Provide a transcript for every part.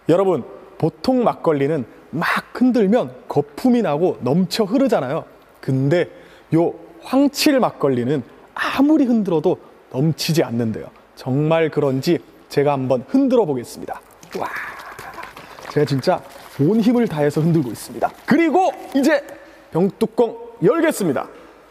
여러분, 보통 막걸리는 막 흔들면 거품이 나고 넘쳐 흐르잖아요. 근데 요 황칠 막걸리는 아무리 흔들어도 넘치지 않는데요. 정말 그런지 제가 한번 흔들어 보겠습니다. 와, 제가 진짜 온 힘을 다해서 흔들고 있습니다. 그리고 이제 병뚜껑 열겠습니다.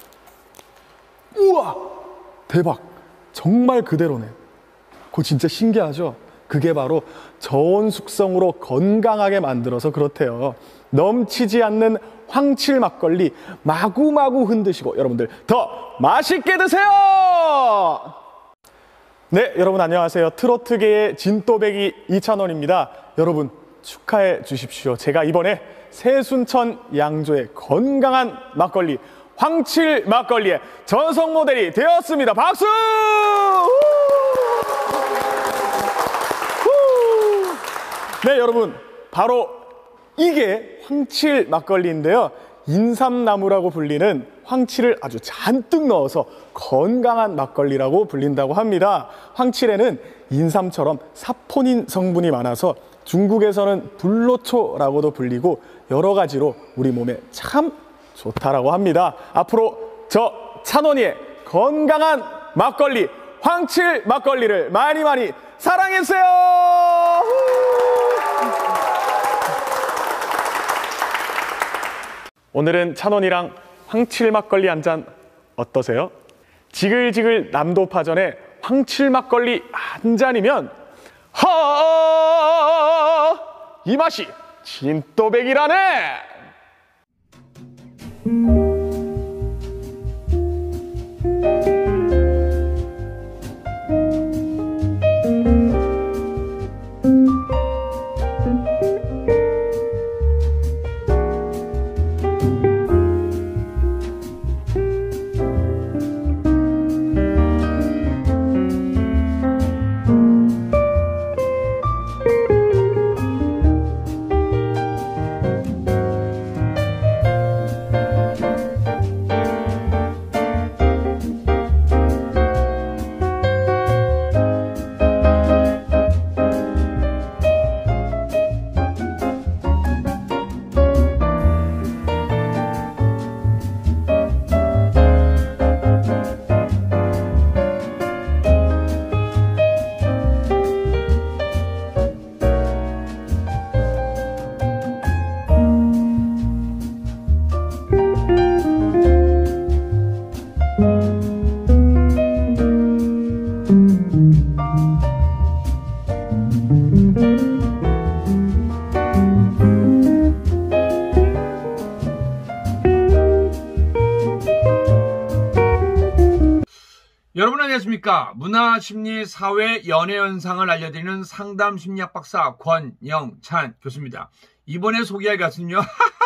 우와, 대박, 정말 그대로네. 그거 진짜 신기하죠? 그게 바로 저온 숙성으로 건강하게 만들어서 그렇대요. 넘치지 않는 황칠 막걸리 마구마구 흔드시고 여러분들 더 맛있게 드세요! 네, 여러분 안녕하세요. 트로트계의 진또배기 이찬원입니다. 여러분 축하해 주십시오. 제가 이번에 새순천 양조의 건강한 막걸리 황칠 막걸리의 전속 모델이 되었습니다. 박수! 네, 여러분, 바로 이게 황칠 막걸리인데요. 인삼나무라고 불리는 황칠을 아주 잔뜩 넣어서 건강한 막걸리라고 불린다고 합니다. 황칠에는 인삼처럼 사포닌 성분이 많아서 중국에서는 불로초라고도 불리고 여러 가지로 우리 몸에 참 좋다라고 합니다. 앞으로 저 찬원이의 건강한 막걸리 황칠 막걸리를 많이 많이 사랑해주세요. 오늘은 찬원이랑 황칠 막걸리 한 잔 어떠세요? 지글지글 남도파전에 황칠 막걸리 한 잔이면 이 맛이 진또배기라네. 여러분 안녕하십니까? 문화, 심리, 사회, 연애 현상을 알려드리는 상담 심리학 박사 권영찬 교수입니다. 이번에 소개할 가수는요.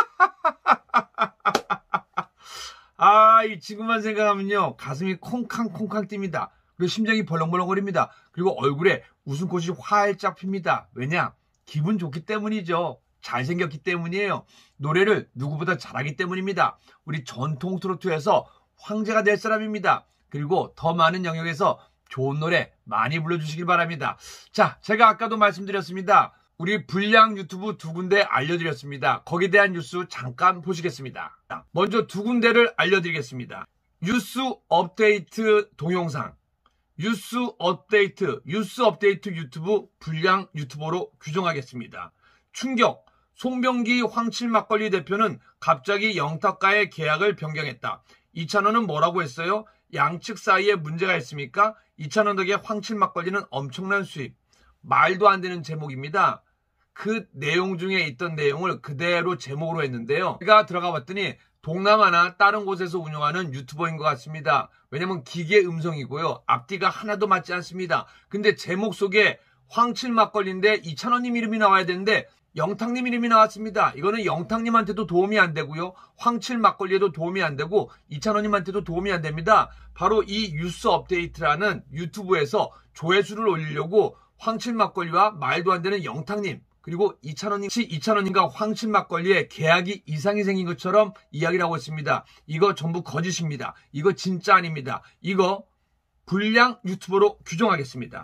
이 친구만 생각하면요. 가슴이 콩캉콩캉 뜁니다. 그리고 심장이 벌렁벌렁거립니다. 그리고 얼굴에 웃음꽃이 활짝 핍니다. 왜냐? 기분 좋기 때문이죠. 잘생겼기 때문이에요. 노래를 누구보다 잘하기 때문입니다. 우리 전통 트로트에서 황제가 될 사람입니다. 그리고 더 많은 영역에서 좋은 노래 많이 불러주시길 바랍니다. 자, 제가 아까도 말씀드렸습니다. 우리 불량 유튜브 두 군데 알려드렸습니다. 거기에 대한 뉴스 잠깐 보시겠습니다. 먼저 두 군데를 알려드리겠습니다. 뉴스 업데이트 동영상, 뉴스 업데이트 유튜브 불량 유튜버로 규정하겠습니다. 충격! 송병기 황칠 막걸리 대표는 갑자기 영탁과의 계약을 변경했다. 이찬원은 뭐라고 했어요? 양측 사이에 문제가 있습니까? 이찬원 덕에 황칠 막걸리는 엄청난 수입. 말도 안 되는 제목입니다. 그 내용 중에 있던 내용을 그대로 제목으로 했는데요. 제가 들어가 봤더니 동남아나 다른 곳에서 운영하는 유튜버인 것 같습니다. 왜냐면 기계 음성이고요. 앞뒤가 하나도 맞지 않습니다. 근데 제목 속에 황칠 막걸리인데 이찬원님 이름이 나와야 되는데 영탁님 이름이 나왔습니다. 이거는 영탁님한테도 도움이 안 되고요. 황칠 막걸리에도 도움이 안 되고 이찬원님한테도 도움이 안 됩니다. 바로 이 뉴스 업데이트라는 유튜브에서 조회수를 올리려고 황칠 막걸리와 말도 안 되는 영탁님 그리고 이찬원님과 황칠 막걸리에 계약이 이상이 생긴 것처럼 이야기를 하고 있습니다. 이거 전부 거짓입니다. 이거 진짜 아닙니다. 이거 불량 유튜버로 규정하겠습니다.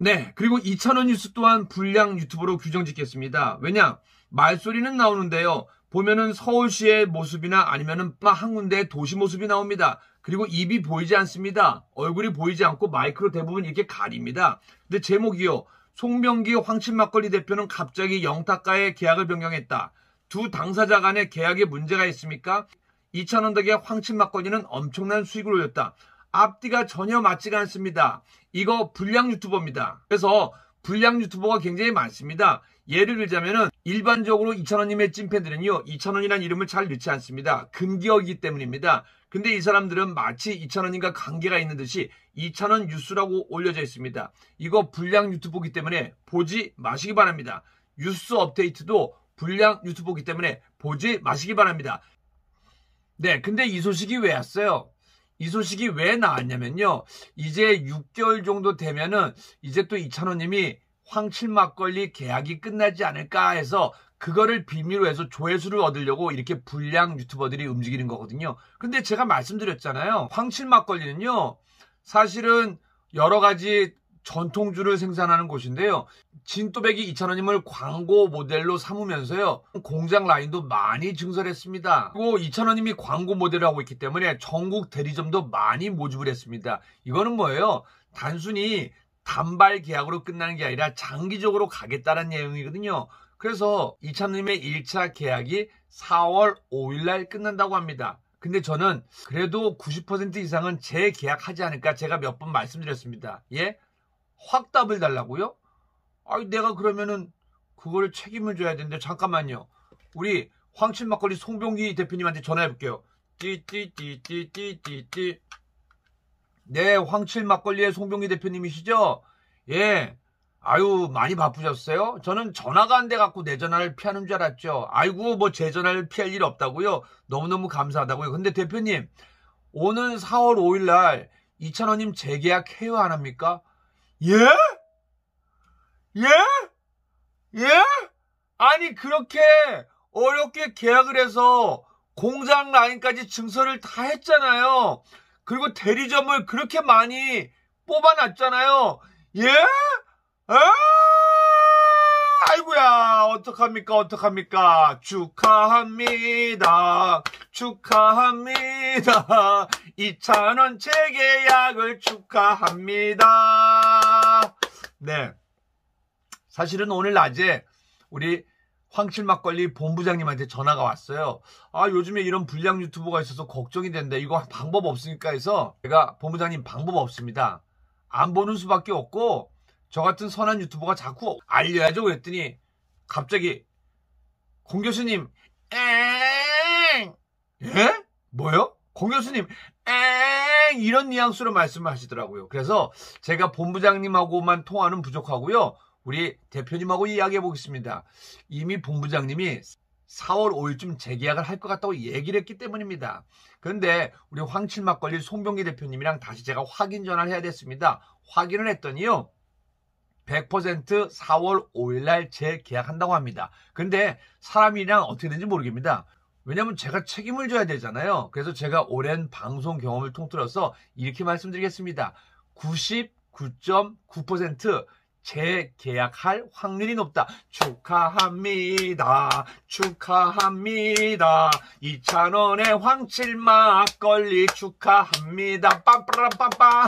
네, 그리고 이찬원 뉴스 또한 불량 유튜버로 규정 짓겠습니다. 왜냐? 말소리는 나오는데요. 보면은 서울시의 모습이나 아니면은 한 군데의 도시 모습이 나옵니다. 그리고 입이 보이지 않습니다. 얼굴이 보이지 않고 마이크로 대부분 이렇게 가립니다. 근데 제목이요. 송병기 황칠막걸리 대표는 갑자기 영탁과의 계약을 변경했다. 두 당사자 간의 계약에 문제가 있습니까? 이찬원 덕에 황칠막걸리는 엄청난 수익을 올렸다. 앞뒤가 전혀 맞지가 않습니다. 이거 불량 유튜버입니다. 그래서 불량 유튜버가 굉장히 많습니다. 예를 들자면은 일반적으로 이찬원님의 찐팬들은요, 이찬원이라는 이름을 잘 넣지 않습니다. 금기어이기 때문입니다. 근데 이 사람들은 마치 이찬원님과 관계가 있는 듯이 이찬원 뉴스라고 올려져 있습니다. 이거 불량 유튜버이기 때문에 보지 마시기 바랍니다. 뉴스 업데이트도 불량 유튜버이기 때문에 보지 마시기 바랍니다. 네, 근데 이 소식이 왜 왔어요? 이 소식이 왜 나왔냐면요. 이제 6개월 정도 되면은 이제 또 이찬원님이 황칠막걸리 계약이 끝나지 않을까 해서 그거를 빌미로 해서 조회수를 얻으려고 이렇게 불량 유튜버들이 움직이는 거거든요. 근데 제가 말씀드렸잖아요. 황칠막걸리는요. 사실은 여러 가지 전통주를 생산하는 곳인데요. 진또배기 이찬원님을 광고 모델로 삼으면서요. 공장 라인도 많이 증설했습니다. 그리고 이찬원님이 광고 모델을 하고 있기 때문에 전국 대리점도 많이 모집을 했습니다. 이거는 뭐예요? 단순히 단발 계약으로 끝나는 게 아니라 장기적으로 가겠다는 내용이거든요. 그래서 이찬원님의 1차 계약이 4월 5일 날 끝난다고 합니다. 근데 저는 그래도 90% 이상은 재계약하지 않을까 제가 몇 번 말씀드렸습니다. 예? 확답을 달라고요? 아니 내가 그러면은 그걸 책임을 져야 되는데 잠깐만요. 우리 황칠막걸리 송병기 대표님한테 전화해볼게요. 띠띠띠띠띠띠. 네, 황칠막걸리의 송병기 대표님이시죠? 예. 아유, 많이 바쁘셨어요? 저는 전화가 안 돼갖고 내 전화를 피하는 줄 알았죠. 아이고, 뭐 제 전화를 피할 일 없다고요? 너무너무 감사하다고요. 근데 대표님, 오는 4월 5일 날 이찬원님 재계약 해요 안 합니까? 예? 예? 예? 아니, 그렇게 어렵게 계약을 해서 공장 라인까지 증설을 다 했잖아요. 그리고 대리점을 그렇게 많이 뽑아놨잖아요. 예? 아이고야, 어떡합니까? 축하합니다. 이찬원 재계약을 축하합니다. 네. 사실은 오늘 낮에 우리 황칠막걸리 본부장님한테 전화가 왔어요. 아, 요즘에 이런 불량 유튜버가 있어서 걱정이 된다. 이거 방법 없으니까 해서 제가 본부장님 방법 없습니다. 안 보는 수밖에 없고 저 같은 선한 유튜버가 자꾸 알려야죠. 그랬더니 갑자기 공 교수님 엥! 예? 뭐요? 공 교수님 엥! 이런 뉘앙스로 말씀하시더라고요. 그래서 제가 본부장님하고만 통화는 부족하고요. 우리 대표님하고 이야기해 보겠습니다. 이미 본부장님이 4월 5일쯤 재계약을 할 것 같다고 얘기를 했기 때문입니다. 그런데 우리 황칠막걸리 송병기 대표님이랑 다시 제가 확인 전화를 해야 됐습니다. 확인을 했더니요. 100% 4월 5일 날 재계약한다고 합니다. 근데 사람이랑 어떻게 되는지 모르겠습니다. 왜냐면 제가 책임을 져야 되잖아요. 그래서 제가 오랜 방송 경험을 통틀어서 이렇게 말씀드리겠습니다. 99.9% 재계약할 확률이 높다. 축하합니다. 이찬원의 황칠막걸리 축하합니다. 빰빠라빰빰.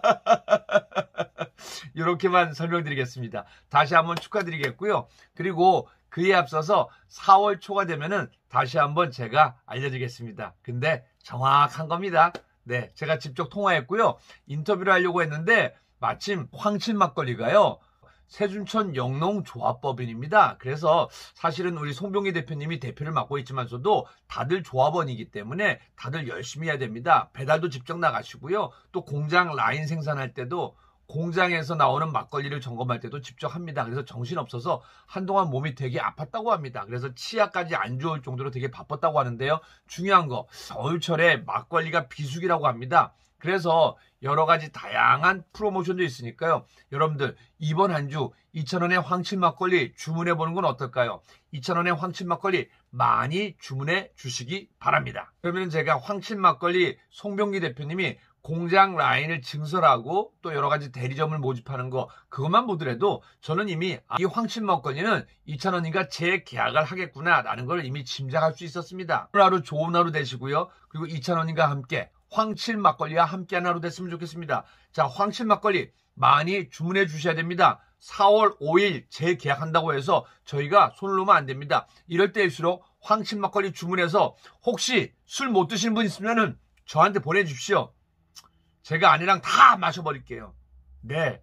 이렇게만 설명드리겠습니다. 다시 한번 축하드리겠고요. 그리고 그에 앞서서 4월 초가 되면은 다시 한번 제가 알려드리겠습니다. 근데 정확한 겁니다. 네, 제가 직접 통화했고요. 인터뷰를 하려고 했는데 마침 황칠막걸리가요. 세준천 영농조합법인입니다. 그래서 사실은 우리 송병기 대표님이 대표를 맡고 있지만서도 다들 조합원이기 때문에 다들 열심히 해야 됩니다. 배달도 직접 나가시고요. 또 공장 라인 생산할 때도 공장에서 나오는 막걸리를 점검할 때도 직접 합니다. 그래서 정신없어서 한동안 몸이 되게 아팠다고 합니다. 그래서 치아까지 안 좋을 정도로 되게 바빴다고 하는데요. 중요한 거, 겨울철에 막걸리가 비수기라고 합니다. 그래서 여러 가지 다양한 프로모션도 있으니까요. 여러분들 이번 한 주 2,000원의 황칠막걸리 주문해 보는 건 어떨까요? 2,000원의 황칠막걸리 많이 주문해 주시기 바랍니다. 그러면 제가 황칠막걸리 송병기 대표님이 공장 라인을 증설하고 또 여러 가지 대리점을 모집하는 거 그것만 보더라도 저는 이미 이 황칠 막걸리는 이찬원님과 재계약을 하겠구나라는 걸 이미 짐작할 수 있었습니다. 오늘 하루 좋은 하루 되시고요. 그리고 이찬원님과 함께 황칠 막걸리와 함께하는 하루 됐으면 좋겠습니다. 자, 황칠 막걸리 많이 주문해 주셔야 됩니다. 4월 5일 재계약한다고 해서 저희가 손을 놓으면 안 됩니다. 이럴 때일수록 황칠 막걸리 주문해서 혹시 술 못 드시는 분 있으면은 저한테 보내주십시오. 제가 아내랑 다 마셔버릴게요. 네.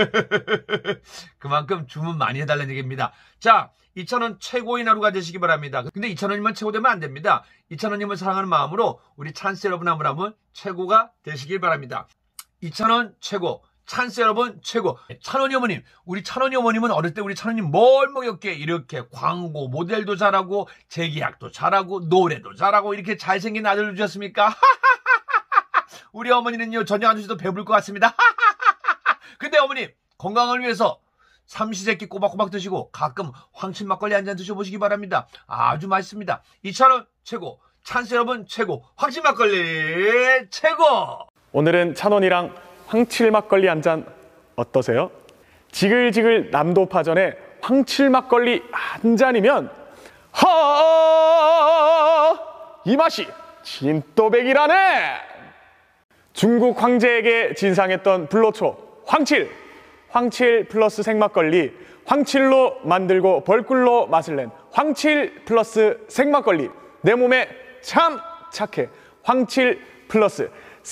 그만큼 주문 많이 해달라는 얘기입니다. 자, 이찬원 최고인 하루가 되시기 바랍니다. 근데 이찬원님만 최고 되면 안 됩니다. 이찬원님을 사랑하는 마음으로 우리 찬스 여러분 한 분 한 분 최고가 되시길 바랍니다. 이찬원 최고. 찬스 여러분 최고. 찬원이 어머님, 우리 찬원이 어머님은 어릴 때 우리 찬원님 뭘 먹였게 이렇게 광고 모델도 잘하고 재계약도 잘하고 노래도 잘하고 이렇게 잘생긴 아들을 주셨습니까? 우리 어머니는요 저녁 안 드셔도 배부를 것 같습니다. 근데 어머님 건강을 위해서 삼시세끼 꼬박꼬박 드시고 가끔 황칠 막걸리 한 잔 드셔보시기 바랍니다. 아주 맛있습니다. 이찬원 최고, 찬스 여러분 최고, 황칠 막걸리 최고. 오늘은 찬원이랑 황칠 막걸리 한 잔 어떠세요? 지글지글 남도파전에 황칠 막걸리 한 잔이면 이 맛이 진또백이라네. 중국 황제에게 진상했던 불로초 황칠 플러스 생막걸리, 황칠로 만들고 벌꿀로 맛을 낸 황칠 플러스 생막걸리. 내 몸에 참 착해. 황칠 플러스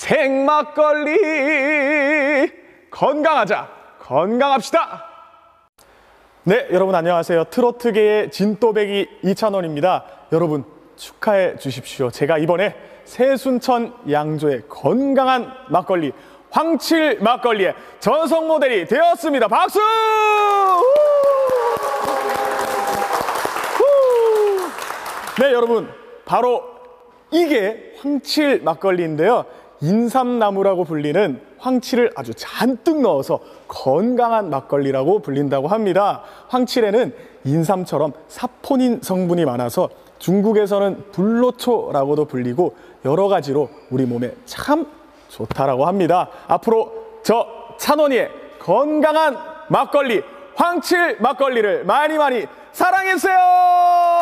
생막걸리. 건강하자, 건강합시다. 네, 여러분 안녕하세요. 트로트계의 진또배기 이찬원입니다. 여러분 축하해 주십시오. 제가 이번에 새순천 양조의 건강한 막걸리 황칠 막걸리의 전속 모델이 되었습니다. 박수! 네, 여러분 바로 이게 황칠 막걸리인데요. 인삼나무라고 불리는 황칠을 아주 잔뜩 넣어서 건강한 막걸리라고 불린다고 합니다. 황칠에는 인삼처럼 사포닌 성분이 많아서 중국에서는 불로초라고도 불리고 여러 가지로 우리 몸에 참 좋다라고 합니다. 앞으로 저 찬원이의 건강한 막걸리 황칠 막걸리를 많이 많이 사랑해주세요.